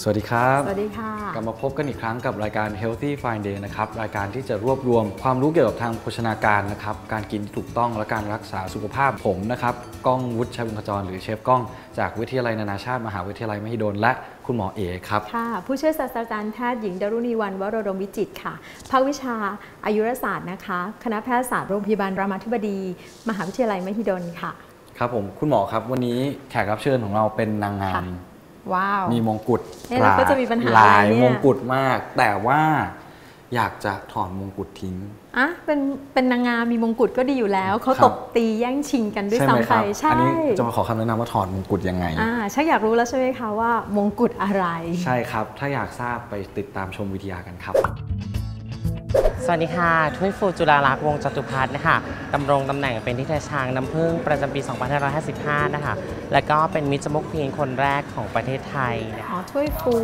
วัสดีครับสวัสดีค่ะกลับมาพบกันอีกครั้งกับรายการ Healthy Fine Day นะครับรายการที่จะรวบรวมความรู้เกี่ยวกับทางโภชนาการนะครับการกินที่ถูกต้องและการรักษาสุขภาพผมนะครับก้องวุฒิชัยบุญขจรหรือเชฟก้องจากวิทยาลัยนานาชาติมหาวิทยาลัยมหิดลและคุณหมอเอครับค่ะผู้ช่วยศาสตราจารย์แพทย์หญิงดารุณีวรรณวโรดมวิจิตรค่ะภาควิชาอายุรศาสตร์นะคะคณะแพทยศาสตร์โรงพยาบาลรามาธิบดีมหาวิทยาลัยมหิดลค่ะครับผมคุณหมอครับวันนี้แขกรับเชิญของเราเป็นนางงามว้าวมีมงกุฎเราก็จะมีปัญหาหลายมงกุฎมากแต่ว่าอยากจะถอนมงกุฎทิ้งเป็นนางงามมีมงกุฎก็ดีอยู่แล้วเขาตบตีแย่งชิงกันด้วยซ้ำไปใช่อันนี้จะมาขอคำแนะนำว่าถอนมงกุฎยังไงชักอยากรู้แล้วใช่ไหมคะว่ามงกุฎอะไรใช่ครับถ้าอยากทราบไปติดตามชมวิทยากันครับสวัสดีค่ะถ้วยฟูจุฬาลักษณ์วงศ์จตุพัฒน์นะคะดำรงตำแหน่งเป็นทิดาช้างน้ำผึ้งประจำปี 2555 นะคะและก็เป็นมิสเตอร์มุกควีนคนแรกของประเทศไทยอ๋อถ้วยฟู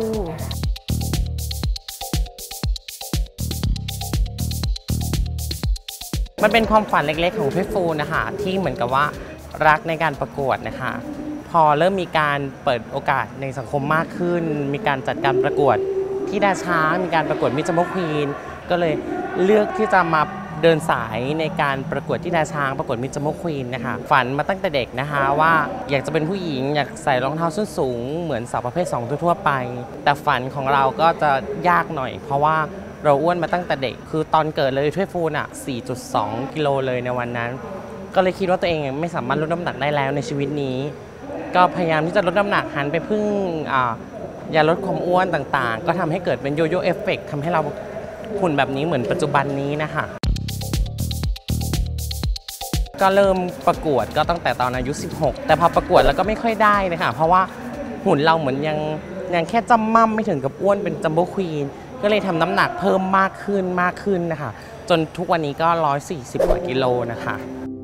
มันเป็นความฝันเล็กๆของถ้วยฟูนะคะที่เหมือนกับว่ารักในการประกวดนะคะพอเริ่มมีการเปิดโอกาสในสังคมมากขึ้นมีการจัดการประกวดทิดาช้างมีการประกวดมิสเตอร์มุกควีนก็เลยเลือกที่จะมาเดินสายในการประกวดทิดาช้างประกวดมิสเตอร์มุกควีนนะคะฝันมาตั้งแต่เด็กนะคะว่าอยากจะเป็นผู้หญิงอยากใส่รองเท้าส้นสูงเหมือนสาวประเภท2ทั่วไปแต่ฝันของเราก็จะยากหน่อยเพราะว่าเราอ้วนมาตั้งแต่เด็กคือตอนเกิดเลยถ้วยฟูน่ะ 4.2 กิโลเลยในวันนั้นก็เลยคิดว่าตัวเองไม่สามารถลดน้ำหนักได้แล้วในชีวิตนี้ก็พยายามที่จะลดน้ำหนักหันไปพึ่งยาลดความอ้วนต่างๆก็ทำให้เกิดเป็นโยโย่เอฟเฟกต์ทำให้เราหุ่นแบบนี้เหมือนปัจจุบันนี้นะคะก็เริ่มประกวดก็ตั้งแต่ตอนอายุ16แต่พอประกวดแล้วก็ไม่ค่อยได้นะคะเพราะว่าหุ่นเราเหมือนยังแค่จำม่ำไม่ถึงกับอ้วนเป็นจัมโบ้ควีนก็เลยทำน้ำหนักเพิ่มมากขึ้นนะคะจนทุกวันนี้ก็140 กว่ากิโลนะคะ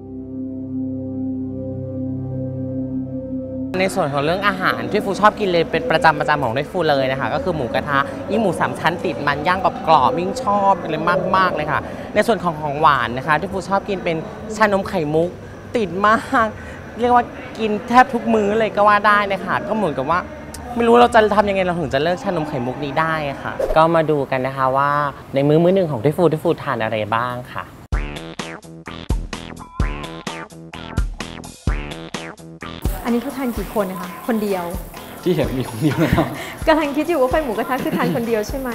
ในส่วนของเรื่องอาหารที่ฟูชอบกินเลยเป็นประจำของด้วยฟูเลยนะคะก็คือหมูกระทะยิ่งหมู3ชั้นติดมันย่างกรอบยิ่งชอบเลยมากเลยค่ะในส่วนของหวานนะคะที่ฟูชอบกินเป็นชานมไข่มุกติดมากเรียกว่ากินแทบทุกมื้อเลยก็ว่าได้นะคะก็เหมือนกับว่าไม่รู้เราจะทำยังไงเราถึงจะเลิกชานมไข่มุกนี้ได้ค่ะก็มาดูกันนะคะว่าในมื้อหนึ่งของด้วยฟูทานอะไรบ้างค่ะอันนี้เขาทานกี่คนนะคะคนเดียวที่เห็นมีคนเดียวนะครับกำลังคิดอยู่ว่าไฟหมูกระทะคือทานคนเดียวใช่ไหม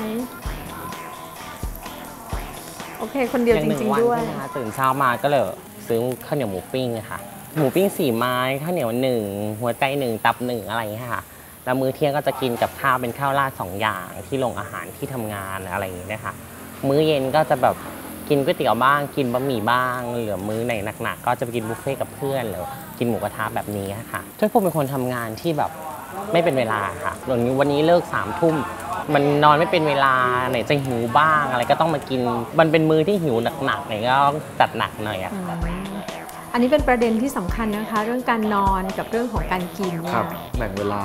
โอเคคนเดียวจริงๆด้วยนะคะตื่นเช้ามาก็เลยซื้อข้าวเหนียวหมูปิ้งค่ะหมูปิ้ง4 ไม้ข้าวเหนียว1หัวใจ1ตับ1อะไรอย่างเงี้ยค่ะแล้วมื้อเที่ยงก็จะกินกับข้าวเป็นข้าวราด2 อย่างที่โรงอาหารที่ทำงานอะไรอย่างเงี้ยนะคะมื้อเย็นก็จะแบบกินก๋วยเตี๋ยวบ้างกินบะหมี่บ้างเหลือมื้อไหนหนักๆก็จะไปกินบุฟเฟ่กับเพื่อนหรือกินหมูกระทะแบบนี้ค่ะถ้าพวกเป็นคนทำงานที่แบบไม่เป็นเวลาค่ะวันนี้เลิก3 ทุ่มมันนอนไม่เป็นเวลาไหนจะหิวบ้างอะไรก็ต้องมากินมันเป็นมื้อที่หิวหนักๆไหนก็จัดหนักหน่อยอันนี้เป็นประเด็นที่สำคัญนะคะเรื่องการนอนกับเรื่องของการกินครับแบ่งเวลา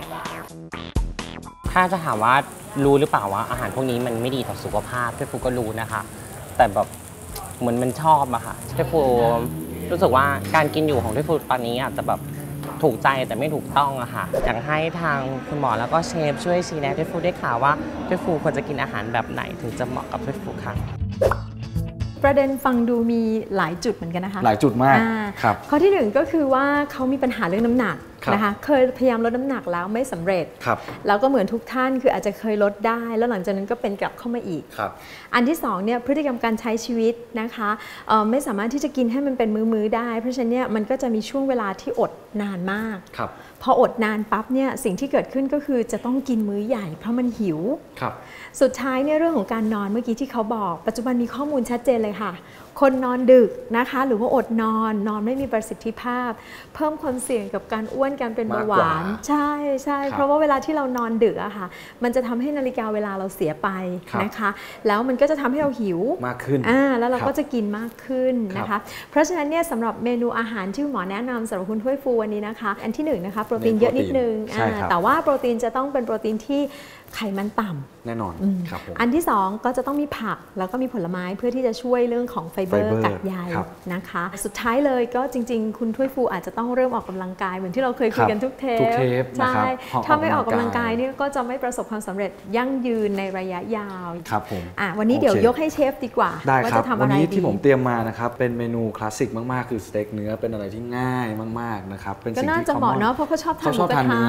ถ้าจะถามว่ารู้หรือเปล่าว่าอาหารพวกนี้มันไม่ดีต่อสุขภาพพี่ฟูก็รู้นะคะแต่แบบเหมือนมันชอบอะค่ะพี่ฟูรู้สึกว่าการกินอยู่ของพี่ฟูตอนนี้อาจจะแบบถูกใจแต่ไม่ถูกต้องอะค่ะอยากให้ทางคุณหมอแล้วก็เชฟช่วยชี้แนะพี่ฟูได้ข่าวว่าพี่ฟูควรจะกินอาหารแบบไหนถึงจะเหมาะกับพี่ฟูค่ะประเด็นฟังดูมีหลายจุดเหมือนกันนะคะหลายจุดมากครับข้อที่1ก็คือว่าเขามีปัญหาเรื่องน้ำหนักนะคะเคยพยายามลดน้ำหนักแล้วไม่สำเร็จแล้วก็เหมือนทุกท่านคืออาจจะเคยลดได้แล้วหลังจากนั้นก็เป็นกลับเข้ามาอีกอันที่2เนี่ยพฤติกรรมการใช้ชีวิตนะคะไม่สามารถที่จะกินให้มันเป็นมื้อๆได้เพราะฉะนั้นเนี่ยมันก็จะมีช่วงเวลาที่อดนานมากพออดนานปั๊บเนี่ยสิ่งที่เกิดขึ้นก็คือจะต้องกินมื้อใหญ่เพราะมันหิวสุดท้ายเนี่ยเรื่องของการนอนเมื่อกี้ที่เขาบอกปัจจุบันมีข้อมูลชัดเจนเลยค่ะคนนอนดึกนะคะหรือว่าอดนอนไม่มีประสิทธิภาพเพิ่มความเสี่ยงกับการอ้วนการเป็นเบาหวานใช่เพราะว่าเวลาที่เรานอนดึกอะค่ะมันจะทำให้นาฬิกาเวลาเราเสียไปนะคะแล้วมันก็จะทำให้เราหิวมากขึ้นแล้วเราก็จะกินมากขึ้นนะคะเพราะฉะนั้นเนี่ยสำหรับเมนูอาหารที่หมอแนะนำสำหรับคุณถ้วยฟูวันนี้นะคะอันที่1นะคะโปรตีนเยอะนิดนึงแต่ว่าโปรตีนจะต้องเป็นโปรตีนที่ไขมันต่ำแน่นอนครับอันที่2ก็จะต้องมีผักแล้วก็มีผลไม้เพื่อที่จะช่วยเรื่องของไฟเบอร์กากใยนะคะสุดท้ายเลยก็จริงๆคุณถ้วยฟูอาจจะต้องเริ่มออกกำลังกายเหมือนที่เราเคยคุยกันทุกเทปใช่ถ้าไม่ออกกำลังกายนี่ก็จะไม่ประสบความสำเร็จยั่งยืนในระยะยาวครับผมวันนี้เดี๋ยวยกให้เชฟดีกว่าว่าจะทำอะไรดีวันนี้ที่ผมเตรียมมานะครับเป็นเมนูคลาสสิกมากๆคือสเต็กเนื้อเป็นอะไรที่ง่ายมากๆนะครับเป็นสิ่งที่ก็น่าจะเหมาะเนาะเพราะเขาชอบทานหมูกระทะ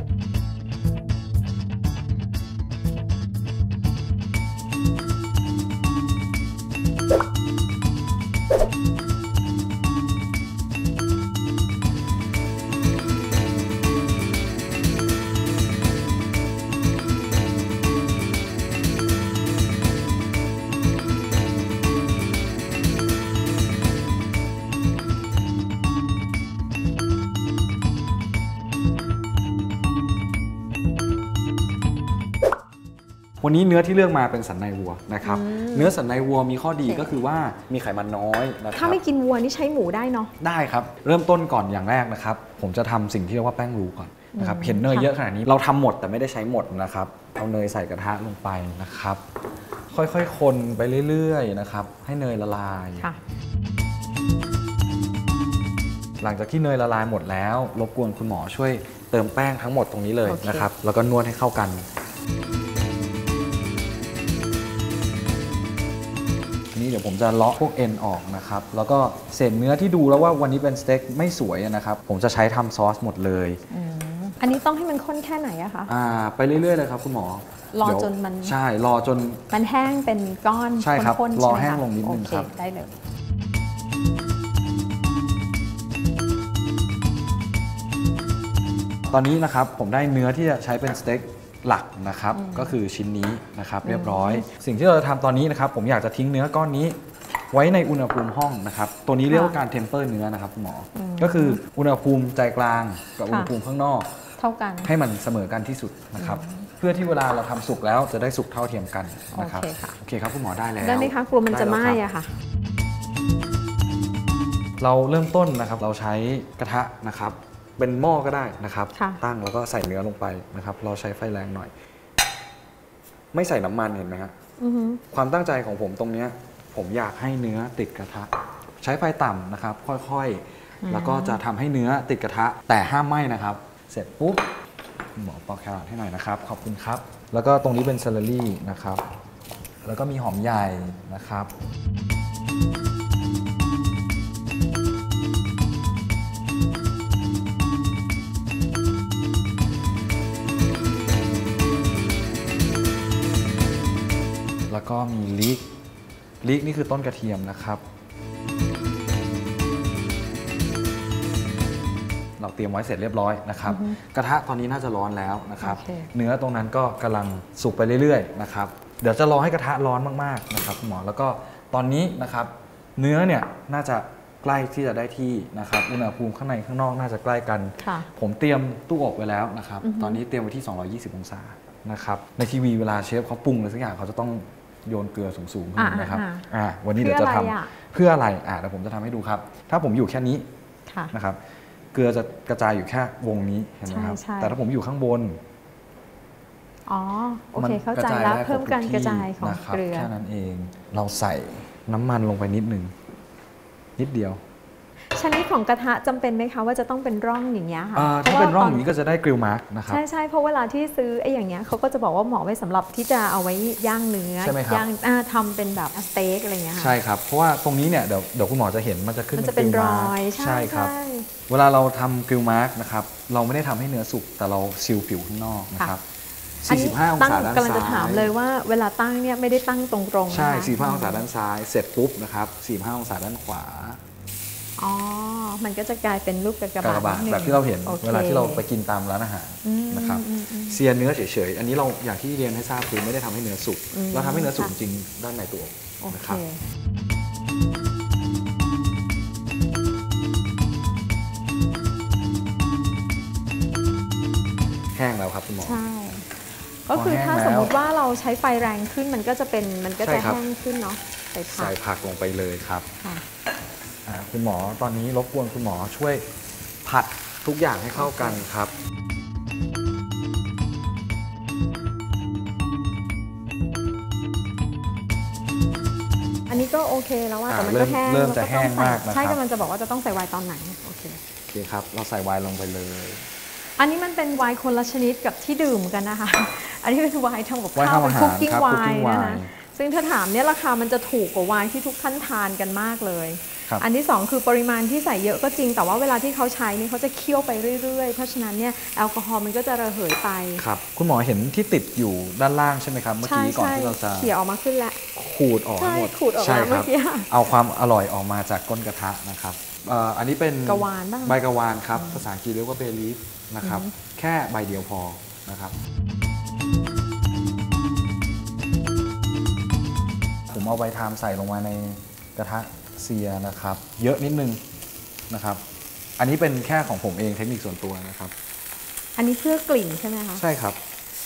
วันนี้เนื้อที่เลือกมาเป็นสันในวัวนะครับเนื้อสันในวัวมีข้อดีก็คือว่ามีไขมันน้อยนะครับถ้าไม่กินวัวนี่ใช้หมูได้เนาะได้ครับเริ่มต้นก่อนอย่างแรกนะครับผมจะทำสิ่งที่เรียกว่าแป้งรูก่อนนะครับเห็นเนยเยอะขนาดนี้เราทำหมดแต่ไม่ได้ใช้หมดนะครับเอาเนยใส่กระทะลงไปนะครับค่อยๆคนไปเรื่อยๆนะครับให้เนยละลายหลังจากที่เนยละลายหมดแล้วรบกวนคุณหมอช่วยเติมแป้งทั้งหมดตรงนี้เลยนะครับแล้วก็นวดให้เข้ากันนี่เดี๋ยวผมจะเลาะพวกเอ็นออกนะครับแล้วก็เศษเนื้อที่ดูแล้วว่าวันนี้เป็นสเต็กไม่สวยนะครับผมจะใช้ทำซอสหมดเลยอันนี้ต้องให้มันข้นแค่ไหนอะคะไปเรื่อยๆเลยครับคุณหมอรอจนมันใช่รอจนมันแห้งเป็นก้อนใช่ครับรอแห้งลงนิดนึงครับได้เลยตอนนี้นะครับผมได้เนื้อที่จะใช้เป็นสเต็กหลักนะครับก็คือชิ้นนี้นะครับเรียบร้อยสิ่งที่เราจะทำตอนนี้นะครับผมอยากจะทิ้งเนื้อก้อนนี้ไว้ในอุณหภูมิห้องนะครับตัวนี้เรียกว่าการเทมเปอร์เนื้อนะครับคุณหมอก็คืออุณหภูมิใจกลางกับอุณหภูมิข้างนอกเท่ากันให้มันเสมอกันที่สุดนะครับเพื่อที่เวลาเราทำสุกแล้วจะได้สุกเท่าเทียมกันนะครับโอเคครับคุณหมอได้แล้วได้ไหมคะกลัวมันจะไหม้อะค่ะเราเริ่มต้นนะครับเราใช้กระทะนะครับเป็นหม้อก็ได้นะครับตั้งแล้วก็ใส่เนื้อลงไปนะครับเราใช้ไฟแรงหน่อยไม่ใส่น้ำมันเห็นไหมครับความตั้งใจของผมตรงนี้ผมอยากให้เนื้อติดกระทะใช้ไฟต่ำนะครับค่อยๆแล้วก็จะทำให้เนื้อติดกระทะแต่ห้ามไหม้นะครับเสร็จปุ๊บหมอปอกแครอทให้หน่อยนะครับขอบคุณครับแล้วก็ตรงนี้เป็นเซเลอรี่นะครับแล้วก็มีหอมใหญ่นะครับแล้วก็มีลีกนี่คือต้นกระเทียมนะครับเราเตรียมไว้เสร็จเรียบร้อยนะครับกระทะตอนนี้น่าจะร้อนแล้วนะครับเนื้อตรงนั้นก็กำลังสุกไปเรื่อยๆนะครับเดี๋ยวจะรอให้กระทะร้อนมากๆนะครับหมอแล้วก็ตอนนี้นะครับเนื้อเนี่ยน่าจะใกล้ที่จะได้ที่นะครับอุณหภูมิข้างในข้างนอกน่าจะใกล้กันผมเตรียมตู้อบไว้แล้วนะครับตอนนี้เตรียมไว้ที่220องศานะครับในทีวีเวลาเชฟเขาปรุงอะไรสักอย่างเขาจะต้องโยนเกลือสูงๆขึ้นนะครับวันนี้เดี๋ยวจะทำเพื่ออะไรเดี๋ยวผมจะทำให้ดูครับถ้าผมอยู่แค่นี้นะครับเกลือจะกระจายอยู่แค่วงนี้เห็นไหมครับแต่ถ้าผมอยู่ข้างบนโอเคเข้าใจแล้วเพิ่มการกระจายของเกลือแค่นั้นเองเราใส่น้ำมันลงไปนิดนึงนิดเดียวชนิดของกระทะจำเป็นไหมคะว่าจะต้องเป็นร่องอย่างเงี้ยค่ะถ้าเป็นร่องอย่างนี้ก็จะได้กริลมาร์กนะครับใช่เพราะเวลาที่ซื้อไอ้อย่างเงี้ยเขาก็จะบอกว่าเหมาะไว้สำหรับที่จะเอาไว้ย่างเนื้อย่างทำเป็นแบบสเต็กอะไรเงี้ยค่ะใช่ครับเพราะว่าตรงนี้เนี่ยเดี๋ยวคุณหมอจะเห็นมันจะขึ้นเป็นรอยใช่ครับเวลาเราทำกริลมาร์กนะครับเราไม่ได้ทำให้เนื้อสุกแต่เราซีลผิวข้างนอกนะครับ45องศาด้านซ้ายกำลังจะถามเลยว่าเวลาตั้งเนี่ยไม่ได้ตั้งตรงๆใช่45องศาด้านซ้ายเสร็จปุ๊บนะครับ45องศาด้านขวามันก็จะกลายเป็นรูปกระบะแบบที่เราเห็นเวลาที่เราไปกินตามร้านอาหารนะครับเซียนเนื้อเฉยๆอันนี้เราอย่างที่เรียนให้ทราบคือไม่ได้ทำให้เนื้อสุกเราทำให้เนื้อสุกจริงด้านในตัวนะครับแห้งแล้วครับคุณหมอใช่ก็คือถ้าสมมติว่าเราใช้ไฟแรงขึ้นมันก็จะแห้งขึ้นเนาะใส่ผักลงไปเลยครับคุณหมอตอนนี้รบกวนคุณหมอช่วยผัดทุกอย่างให้เข้ากันครับอันนี้ก็โโอเคแล้วว่าแต่มันก็แห้งเริ่มจะแห้งมากนะครับใช่กำลังจะบอกว่าจะต้องใส่ไวน์ตอนไหนโอเคครับเราใส่ไวน์ลงไปเลยอันนี้มันเป็นไวน์คนละชนิดกับที่ดื่มกันนะคะอันนี้เป็นไวน์ทำกับข้าวเป็นคุกกิ้งไวน์นะคะซึ่งถ้าถามเนี่ยราคามันจะถูกกว่าไวน์ที่ทุกท่านทานกันมากเลยอันที่2คือปริมาณที่ใส่เยอะก็จริงแต่ว่าเวลาที่เขาใช้นี่เขาจะเคี่ยวไปเรื่อยๆเพราะฉะนั้นเนี่ยแอลกอฮอล์มันก็จะระเหยไปครับคุณหมอเห็นที่ติดอยู่ด้านล่างใช่ไหมครับเมื่อกี้ก่อนที่เราจะเขี่ยออกมาขึ้นแล้วขูดออกหมดขูดออกแล้วเมื่อกี้เอาความอร่อยออกมาจากก้นกระทะนะครับอันนี้เป็นกะวานบ้างใบกะวานครับภาษาอังกฤษเรียกว่าเบลีฟนะครับแค่ใบเดียวพอนะครับผมเอาใบไทม์ใส่ลงมาในกระทะเซียนะครับเยอะนิดนึงนะครับอันนี้เป็นแค่ของผมเองเทคนิคส่วนตัวนะครับอันนี้เพื่อกลิ่นใช่ไหมคะใช่ครับ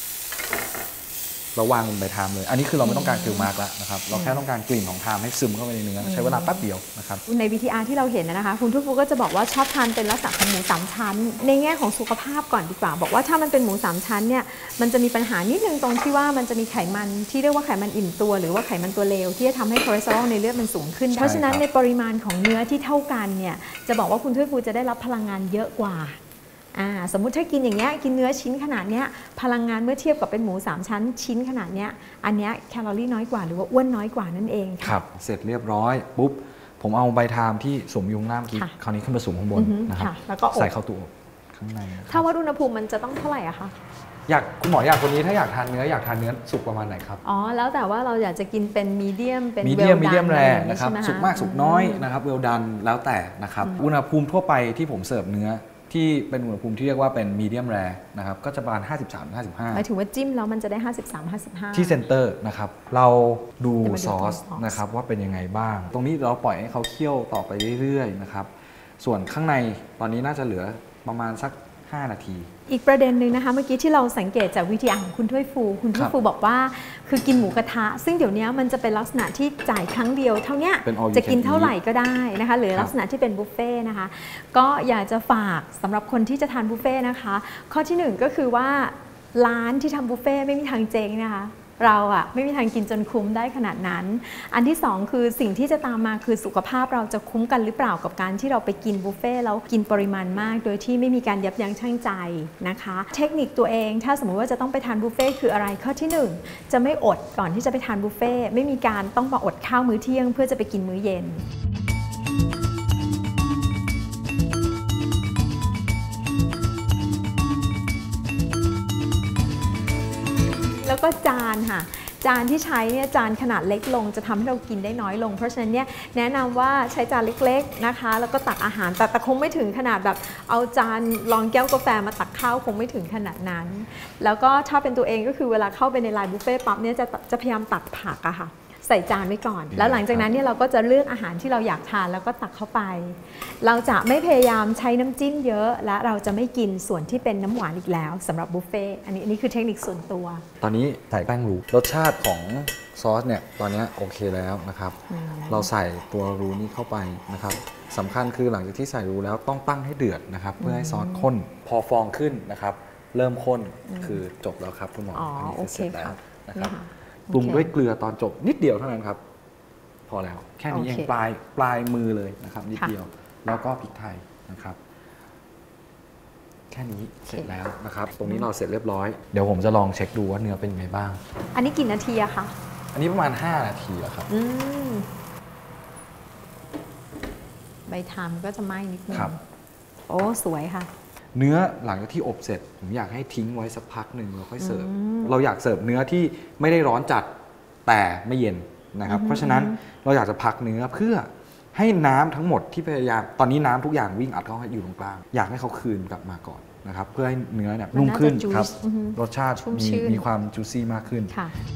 เราวางบนใบไทม์เลยอันนี้คือเราไม่ต้องการกลิ่นมากแล้วนะครับเราแค่ต้องการกลิ่นของไทม์ให้ซึมเข้าไปในเนื้อใช้เวลาแป๊บเดียวนะครับใน VTR ที่เราเห็นนะคะคุณทุกฟูก็จะบอกว่าชอบทานเป็นลักษณะของหมู3ชั้นในแง่ของสุขภาพก่อนดีกว่าบอกว่าถ้ามันเป็นหมู3ชั้นเนี่ยมันจะมีปัญหานิดนึงตรงที่ว่ามันจะมีไขมันที่เรียกว่าไขมันอิ่มตัวหรือว่าไขมันตัวเลวที่จะทำให้คอเลสเตอรอลในเลือดมันสูงขึ้นเพราะฉะนั้นในปริมาณของเนื้อที่เท่ากันเนี่ยจะบอกว่าคุณทุกฟูจะได้รับพลังงานเยอะกว่าสมมุติถ้ากินอย่างเงี้ยกินเนื้อชิ้นขนาดเนี้ยพลังงานเมื่อเทียบกับเป็นหมู3ชั้นชิ้นขนาดเนี้ยอันเนี้ยแคลอรี่น้อยกว่าหรือว่าอ้วนน้อยกว่านั่นเองครับเสร็จเรียบร้อยปุ๊บผมเอาใบไทม์ที่สวมอยู่ข้างล่างคราวนี้ขึ้นมาสูงข้างบนนะครับแล้วก็ใส่เข้าตู้อบข้างในถ้าวัดอุณหภูมิมันจะต้องเท่าไหร่อะคะคุณหมออยากคนนี้ถ้าอยากทานเนื้อสุกประมาณไหนครับแล้วแต่ว่าเราอยากจะกินเป็นมีเดียมเป็นมีเดียมแรนะครับสุกมากสุกน้อยนะครับเวลดันแล้วแต่นะครับอุณหภูมิทั่วไปที่ผมเสิร์ฟเนื้อที่เป็นอุณหภูมิที่เรียกว่าเป็นมีเดียมแรนะครับก็จะประมาณ53-55 หมายถึงว่าจิ้มแล้วมันจะได้53-55 ที่เซนเตอร์นะครับเราดูซอสนะครับว่าเป็นยังไงบ้างตรงนี้เราปล่อยให้เขาเคี่ยวต่อไปเรื่อยๆนะครับส่วนข้างในตอนนี้น่าจะเหลือประมาณสัก5 นาทีอีกประเด็นหนึ่งนะคะเมื่อกี้ที่เราสังเกตจากวิทยาของคุณถ้วยฟูคุณถ้วยฟูบอกว่าคือกินหมูกระทะซึ่งเดี๋ยวนี้มันจะเป็นลักษณะที่จ่ายครั้งเดียวเท่านี้จะกินเท่าไหร่ก็ได้นะคะหรือลักษณะที่เป็นบุฟเฟ่นะคะก็อยากจะฝากสำหรับคนที่จะทานบุฟเฟ่นะคะข้อที่1ก็คือว่าร้านที่ทำบุฟเฟ่ไม่มีทางเจ๊งนะคะเราไม่มีทางกินจนคุ้มได้ขนาดนั้นอันที่2คือสิ่งที่จะตามมาคือสุขภาพเราจะคุ้มกันหรือเปล่ากับการที่เราไปกินบุฟเฟ่แล้วกินปริมาณมากโดยที่ไม่มีการยับยั้งชั่งใจนะคะเทคนิคตัวเองถ้าสมมติว่าจะต้องไปทานบุฟเฟ่คืออะไรข้อที่1จะไม่อดก่อนที่จะไปทานบุฟเฟ่ไม่มีการต้องมาอดข้าวมื้อเที่ยงเพื่อจะไปกินมื้อเย็นแล้วก็จานค่ะจานที่ใช้เนี่ยจานขนาดเล็กลงจะทำให้เรากินได้น้อยลงเพราะฉะนั้นเนี่ยแนะนำว่าใช้จานเล็กๆนะคะแล้วก็ตักอาหารแต่คงไม่ถึงขนาดแบบเอาจานรองแก้วกาแฟมาตักข้าวคงไม่ถึงขนาดนั้นแล้วก็ถ้าเป็นตัวเองก็คือเวลาเข้าไปในไลน์บุฟเฟ่ปั๊บเนี่ยจะพยายามตักผักอะค่ะใส่จานไว้ก่อนแล้วหลังจากนั้นเนี่ยเราก็จะเลือกอาหารที่เราอยากทานแล้วก็ตักเข้าไปเราจะไม่พยายามใช้น้ำจิ้มเยอะและเราจะไม่กินส่วนที่เป็นน้ำหวานอีกแล้วสำหรับบุฟเฟ่อันนี้คือเทคนิคส่วนตัวตอนนี้ใส่แป้งรูรสชาติของซอสเนี่ยตอนนี้โอเคแล้วนะครับเราใส่ตัวรูนี้เข้าไปนะครับสำคัญคือหลังจากที่ใส่รูแล้วต้องตั้งให้เดือดนะครับเพื่อให้ซอสข้นพอฟองขึ้นนะครับเริ่มข้นคือจบแล้วครับคุณหมออันนี้คือเสร็จแล้วนะครับปรุงด้วยเกลือตอนจบนิดเดียวเท่านั้นครับพอแล้วแค่นี้เองปลายมือเลยนะครับนิดเดียวแล้วก็พริกไทยนะครับแค่นี้เสร็จแล้วนะครับตรงนี้เราเสร็จเรียบร้อยเดี๋ยวผมจะลองเช็คดูว่าเนื้อเป็นไงบ้างอันนี้กี่นาทีอะคะอันนี้ประมาณ5 นาทีแล้วครับใบทามก็จะไหม้นิดนึงโอ้สวยค่ะเนื้อหลังจากที่อบเสร็จผมอยากให้ทิ้งไว้สักพักหนึ่งแล้วค่อยเสิร์ฟเราอยากเสิร์ฟเนื้อที่ไม่ได้ร้อนจัดแต่ไม่เย็นนะครับเพราะฉะนั้นเราอยากจะพักเนื้อเพื่อให้น้ำทั้งหมดที่พยายามตอนนี้น้ำทุกอย่างวิ่งอัดเข้าอยู่ตรงกลางอยากให้เขาคืนกลับมาก่อนนะครับเพื่อให้เนื้อเนี่ยนุ่มขึ้นครับรสชาติมีความจูซี่มากขึ้น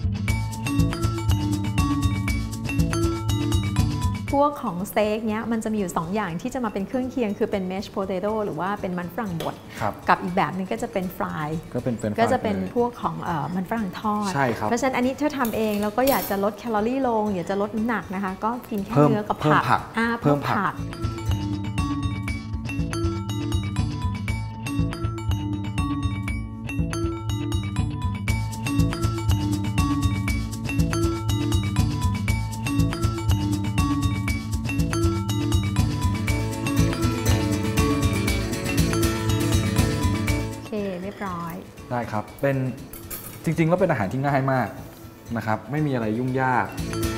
พวกของสเต็กเนี้ยมันจะมีอยู่2อย่างที่จะมาเป็นเครื่องเคียงคือเป็นแมชโพเตโต้หรือว่าเป็นมันฝรั่งบดกับอีกแบบนึงก็จะเป็นฟรายก็จะเป็นพวกของมันฝรั่งทอดเพราะฉะนั้นอันนี้ถ้าทำเองแล้วก็อยากจะลดแคลอรี่ลงอยากจะลดน้ำหนักนะคะก็กินแค่เนื้อกับผักเพิ่มผักได้ครับเป็นจริงๆแล้วเป็นอาหารที่ง่ายมากนะครับไม่มีอะไรยุ่งยาก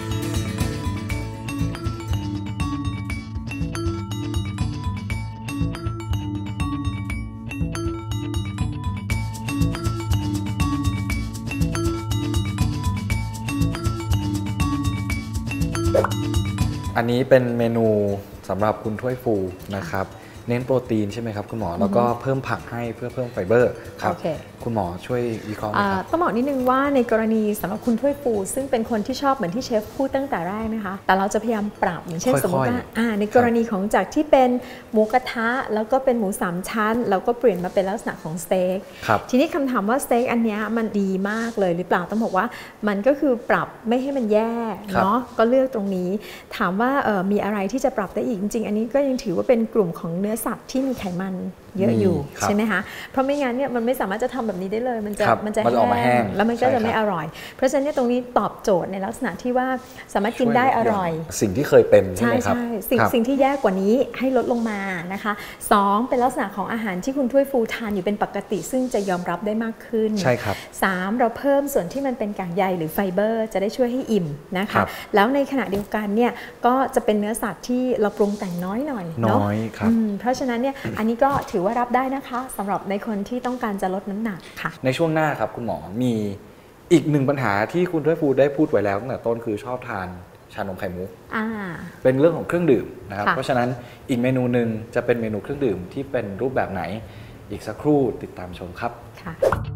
อันนี้เป็นเมนูสำหรับคุณถ้วยฟูนะครับเน้นโปรตีนใช่ไหมครับคุณหมอแล้วก็เพิ่มผักให้เพื่อเพิ่มไฟเบอร์ครับคุณหมอช่วยวิเคราะห์หน่อยครับต้องบอกนิดนึงว่าในกรณีสำหรับคุณถ้วยฟูซึ่งเป็นคนที่ชอบเหมือนที่เชฟพูดตั้งแต่แรกนะคะแต่เราจะพยายามปรับอย่างเช่นสมมติว่าในกรณีของจากที่เป็นหมูกระทะแล้วก็เป็นหมู3ชั้นแล้วก็เปลี่ยนมาเป็นลักษณะของสเต็กทีนี้คำถามว่าสเต็กอันนี้มันดีมากเลยหรือเปล่าต้องบอกว่ามันก็คือปรับไม่ให้มันแย่เนาะก็เลือกตรงนี้ถามว่ามีอะไรที่จะปรับได้อีกจริงๆอันนี้ก็ยังถือว่าเป็นกลุ่มของเนื้อสัตว์ที่มีไขมันเยอะอยู่ใช่ไหมคะเพราะไม่งั้นเนี่ยมันไม่สามารถจะทำแบบนี้ได้เลยมันจะแห้งแล้วมันก็จะไม่อร่อยเพราะฉะนั้นตรงนี้ตอบโจทย์ในลักษณะที่ว่าสามารถกินได้อร่อยสิ่งที่เคยเป็นใช่ไหมครับสิ่งที่แย่กว่านี้ให้ลดลงมานะคะ2เป็นลักษณะของอาหารที่คุณถ้วยฟูทานอยู่เป็นปกติซึ่งจะยอมรับได้มากขึ้นใช่ครับ 3เราเพิ่มส่วนที่มันเป็นกากใยหรือไฟเบอร์จะได้ช่วยให้อิ่มนะคะแล้วในขณะเดียวกันเนี่ยก็จะเป็นเนื้อสัตว์ที่เราปรุงแต่งน้อยหน่อยเนาะเพราะฉะนั้นเนี่ยอันนี้ก็ถือว่ารับได้นะคะสำหรับในคนที่ต้องการจะลดน้ำหนักค่ะในช่วงหน้าครับคุณหมอมีอีกหนึ่งปัญหาที่คุณถ้วยฟูได้พูดไว้แล้วตั้งแต่ต้นคือชอบทานชานมไข่มุกเป็นเรื่องของเครื่องดื่มนะครับเพราะฉะนั้นอีกเมนูหนึ่งจะเป็นเมนูเครื่องดื่มที่เป็นรูปแบบไหนอีกสักครู่ติดตามชมครับค่ะ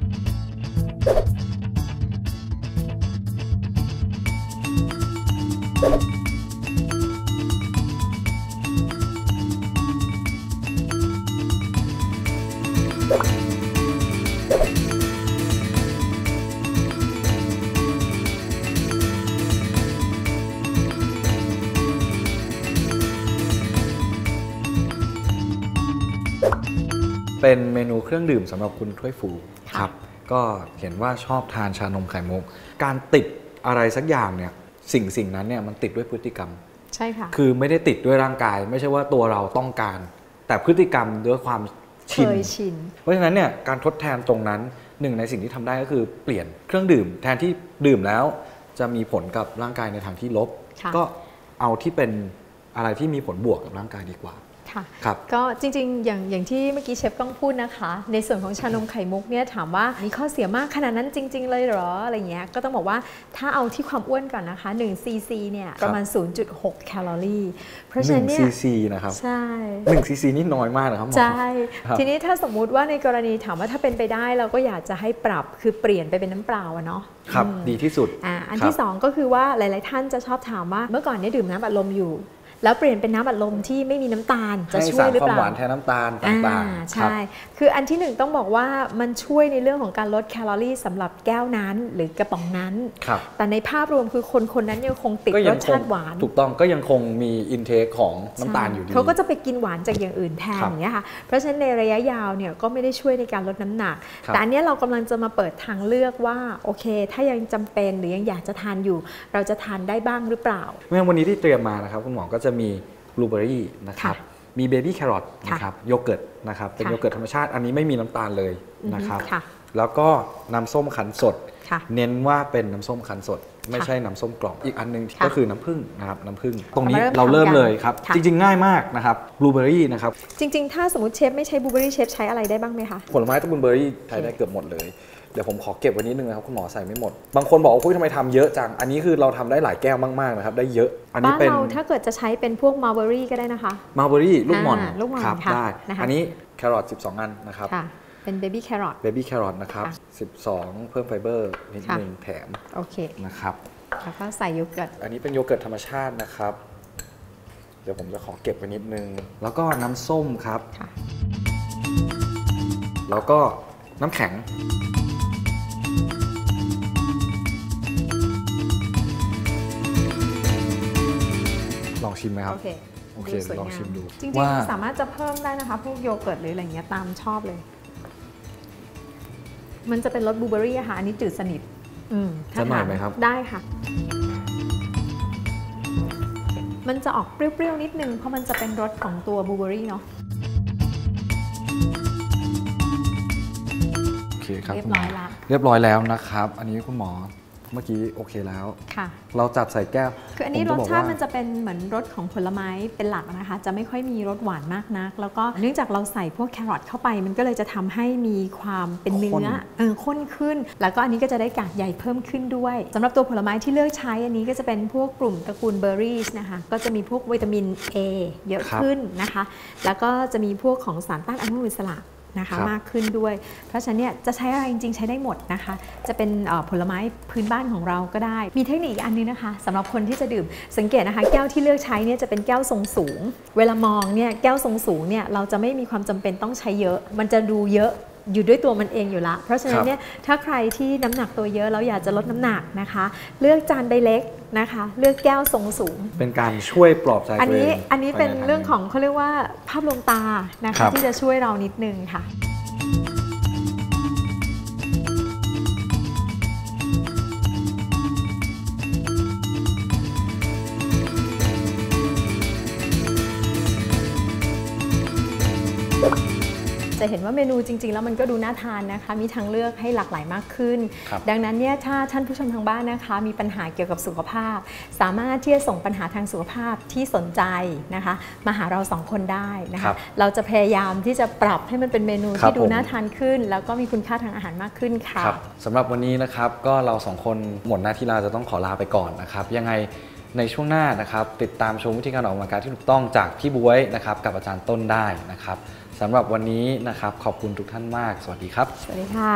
เป็นเมนูเครื่องดื่มสำหรับคุณถ้วยฟูครับก็เห็นว่าชอบทานชานมไข่มุกการติดอะไรสักอย่างเนี่ยสิ่งนั้นเนี่ยมันติดด้วยพฤติกรรมใช่ค่ะคือไม่ได้ติดด้วยร่างกายไม่ใช่ว่าตัวเราต้องการแต่พฤติกรรมด้วยความชินเพราะฉะนั้นเนี่ยการทดแทนตรงนั้นหนึ่งในสิ่งที่ทำได้ก็คือเปลี่ยนเครื่องดื่มแทนที่ดื่มแล้วจะมีผลกับร่างกายในทางที่ลบก็เอาที่เป็นอะไรที่มีผลบวกกับร่างกายดีกว่าก็จริงๆอย่างที่เมื่อกี้เชฟก้องพูดนะคะในส่วนของชานมไข่มุกเนี่ยถามว่ามีข้อเสียมากขนาดนั้นจริงๆเลยเหรออะไรเงี้ยก็ต้องบอกว่าถ้าเอาที่ความอ้วนก่อนนะคะ1 cc เนี่ยประมาณ 0.6 แคลอรี่เพราะฉะนั้นเนี่ย 1 cc นะครับใช่ 1 cc นี่น้อยมากนะครับหมอใช่ทีนี้ถ้าสมมุติว่าในกรณีถามว่าถ้าเป็นไปได้เราก็อยากจะให้ปรับคือเปลี่ยนไปเป็นน้ำเปล่าเนาะครับดีที่สุดอันที่2ก็คือว่าหลายๆท่านจะชอบถามว่าเมื่อก่อนเนี่ยดื่มน้ำอัดลมอยู่แล้วเปลี่ยนเป็นน้ำอัดลมที่ไม่มีน้ำตาลจะช่วยหรือเปล่าให้สารความหวานแทนน้ำตาลต่างๆใช่คืออันที่1ต้องบอกว่ามันช่วยในเรื่องของการลดแคลอรี่สำหรับแก้วนั้นหรือกระป๋องนั้นแต่ในภาพรวมคือคนนั้นยังคงติดรสชาติหวานถูกต้องก็ยังคงมีอินเทคของน้ำตาลอยู่ดีเขาก็จะไปกินหวานจากอย่างอื่นแทนอย่างเงี้ยค่ะเพราะฉะนั้นในระยะยาวเนี่ยก็ไม่ได้ช่วยในการลดน้ำหนักแต่อันนี้เรากำลังจะมาเปิดทางเลือกว่าโอเคถ้ายังจำเป็นหรือยังอยากจะทานอยู่เราจะทานได้บ้างหรือเปล่าวันนี้ที่เตรียมมานะครับคุณหมอก็จะมีบลูเบอร์รี่นะครับมีเบบี้แครอทนะครับโยเกิร์ตนะครับเป็นโยเกิร์ตธรรมชาติอันนี้ไม่มีน้ำตาลเลยนะครับแล้วก็น้ำส้มคั้นสดเน้นว่าเป็นน้ำส้มคั้นสดไม่ใช่น้ำส้มกล่องอีกอันนึงก็คือน้ำผึ้งนะครับน้ำผึ้งตรงนี้เราเริ่มเลยครับจริงๆง่ายมากนะครับบลูเบอร์รี่นะครับจริงๆถ้าสมมติเชฟไม่ใช้บลูเบอร์รี่เชฟใช้อะไรได้บ้างไหมคะผลไม้ตระกูลเบอร์รี่ใช้ได้เกือบหมดเลยเดี๋ยวผมขอเก็บไว้นิดนึงนะครับคุณหมอใส่ไม่หมดบางคนบอกว่าทำไมทำเยอะจังอันนี้คือเราทำได้หลายแก้วมากๆนะครับได้เยอะอันนี้เป็นถ้าเกิดจะใช้เป็นพวกมัลเบอร์รี่ก็ได้นะคะมัลเบอร์รี่ลูกหม่อนครับได้อันนี้แครอท12อันนะครับเป็นเบบี้แครอทนะครับ12เพิ่มไฟเบอร์นิดนึงแถมโอเคนะครับแล้วก็ใส่โยเกิร์ตอันนี้เป็นโยเกิร์ตธรรมชาตินะครับเดี๋ยวผมจะขอเก็บไว้นิดนึงแล้วก็น้ำส้มครับแล้วก็น้ำแข็งลองชิมไหมครับโอเคลองชิมดูจริงๆสามารถจะเพิ่มได้นะคะพวกโยเกิร์ตหรืออะไรเงี้ยตามชอบเลยมันจะเป็นรสบลูเบอร์รี่ค่ะอันนี้จืดสนิทจะหน่อยไหมครับได้ค่ะมันจะออกเปรี้ยวๆนิดนึงเพราะมันจะเป็นรสของตัวบลูเบอร์รี่เนาะโอเคครับเรียบร้อยละเรียบร้อยแล้วนะครับอันนี้คุณหมอเมื่อกี้โอเคแล้วค่ะเราจัดใส่แก้วคืออันนี้รสชาติมันจะเป็นเหมือนรสของผลไม้เป็นหลักนะคะจะไม่ค่อยมีรสหวานมากนักแล้วก็เนื่องจากเราใส่พวกแครอทเข้าไปมันก็เลยจะทำให้มีความเป็นเนื้อข้นขึ้นแล้วก็อันนี้ก็จะได้กากใยเพิ่มขึ้นด้วยสำหรับตัวผลไม้ที่เลือกใช้อันนี้ก็จะเป็นพวกกลุ่มตระกูลเบอร์รี่นะคะก็จะมีพวกวิตามิน A เยอะขึ้นนะคะแล้วก็จะมีพวกของสารต้านอนุมูลอิสระนะคะมากขึ้นด้วยเพราะฉะนั้นเนี่ยจะใช้อะไรจริงๆใช้ได้หมดนะคะจะเป็นผลไม้พื้นบ้านของเราก็ได้มีเทคนิคอีกอันนึงนะคะสำหรับคนที่จะดื่มสังเกตนะคะแก้วที่เลือกใช้เนี่ยจะเป็นแก้วทรงสูงเวลามองเนี่ยแก้วทรงสูงเนี่ยเราจะไม่มีความจำเป็นต้องใช้เยอะมันจะดูเยอะอยู่ด้วยตัวมันเองอยู่ละเพราะฉะนั้นเนี่ยถ้าใครที่น้ำหนักตัวเยอะแล้วอยากจะลดน้ำหนักนะคะเลือกจานใบเล็กนะคะเลือกแก้วทรงสูงเป็นการช่วยปลอบใจตัวเองอันนี้เป็นเรื่องของเขาเรียกว่าภาพลวงตานะคะที่จะช่วยเรานิดนึงค่ะจะเห็นว่าเมนูจริงๆแล้วมันก็ดูน่าทานนะคะมีทางเลือกให้หลากหลายมากขึ้นดังนั้นเนี่ยถ้าท่านผู้ชมทางบ้านนะคะมีปัญหาเกี่ยวกับสุขภาพสามารถที่จะส่งปัญหาทางสุขภาพที่สนใจนะคะมาหาเรา2คนได้นะคะเราจะพยายามที่จะปรับให้มันเป็นเมนูที่ดูน่าทานขึ้นแล้วก็มีคุณค่าทางอาหารมากขึ้นค่ะสำหรับวันนี้นะครับก็เรา2คนหมดหน้าที่เราจะต้องขอลาไปก่อนนะครับยังไงในช่วงหน้านะครับติดตามชมวิธีการออกกำลังกายที่ถูกต้องจากพี่บ๊วยนะครับกับอาจารย์ต้นได้นะครับสำหรับวันนี้นะครับขอบคุณทุกท่านมากสวัสดีครับสวัสดีค่ะ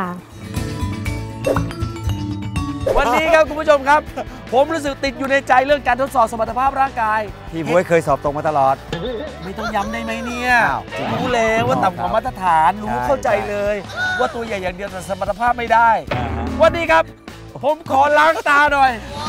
วันนี้ครับคุณผู้ชมครับผมรู้สึกติดอยู่ในใจเรื่องการทดสอบสมรรถภาพร่างกายพี่บ๊วยเคยสอบตกมาตลอดไม่ต้องย้ำได้ไหมเนี่ยรู้แล้วว่าต่ำกว่ามาตรฐานรู้เข้าใจเลยว่าตัวใหญ่อย่างเดียวแต่สมรรถภาพไม่ได้วันนี้ครับผมขอล้างตาหน่อย